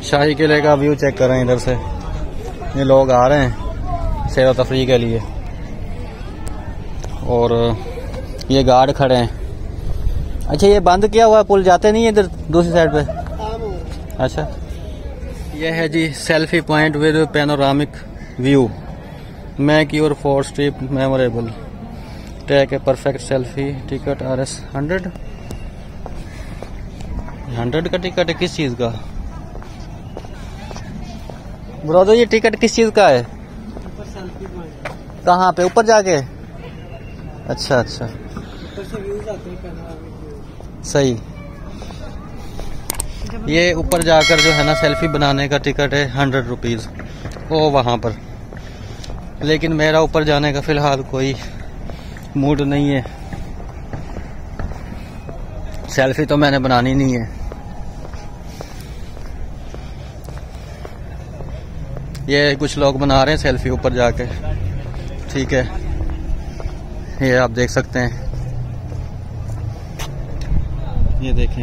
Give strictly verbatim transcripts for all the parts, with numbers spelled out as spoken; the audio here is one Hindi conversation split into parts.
शाही किले का व्यू चेक करें इधर से। ये लोग आ रहे हैं सैर व तफरीह के लिए और ये गार्ड खड़े हैं। अच्छा, ये बंद किया हुआ है, पुल जाते नहीं है इधर दूसरी साइड पे। अच्छा, ये है जी selfie point with panoramic view. Make your for trip memorable, take a perfect selfie. Ticket R S hundred hundred का टिकट है। किस चीज का ब्रदर? ये टिकट किस चीज का है? कहाँ पे? ऊपर जाके? अच्छा अच्छा, सही। ये ऊपर जाकर जो है ना सेल्फी बनाने का टिकट है हंड्रेड रुपीज, वो वहां पर। लेकिन मेरा ऊपर जाने का फिलहाल कोई मूड नहीं है, सेल्फी तो मैंने बनानी नहीं है। ये कुछ लोग बना रहे हैं सेल्फी ऊपर जाके, ठीक है, ये आप देख सकते हैं। ये देखें,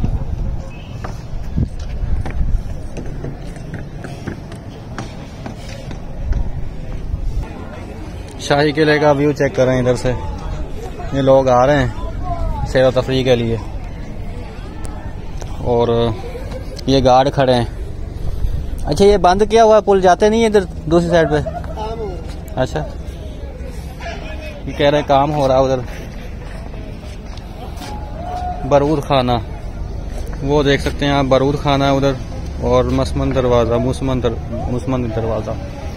शाही किले का व्यू चेक करें इधर से। ये लोग आ रहे हैं सैर व तफरीह के लिए और ये गार्ड खड़े हैं। अच्छा, ये बंद किया हुआ है, पुल जाते नहीं है इधर दूसरी साइड पे। अच्छा, ये कह रहे काम हो रहा है उधर। बारूद खाना, वो देख सकते हैं आप, बारूद खाना है उधर। और मसमन दरवाजा, मुसमन दर, मुसमन दरवाजा।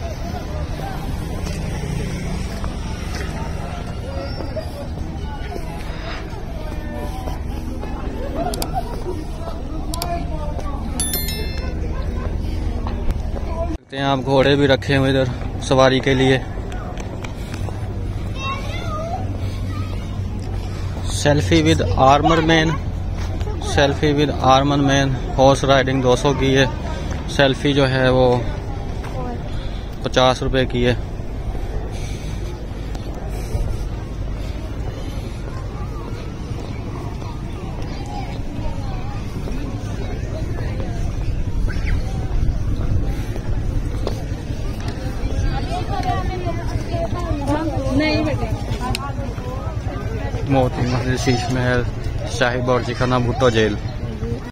आप घोड़े भी रखे हुए इधर सवारी के लिए। Selfie with armour man, selfie with armour man. Horse riding दो सौ की है, सेल्फी जो है वो पचास रुपए की है। मोती मस्जिद, शीश महल, शाही बावर्ची खाना, भुट्टो जेल।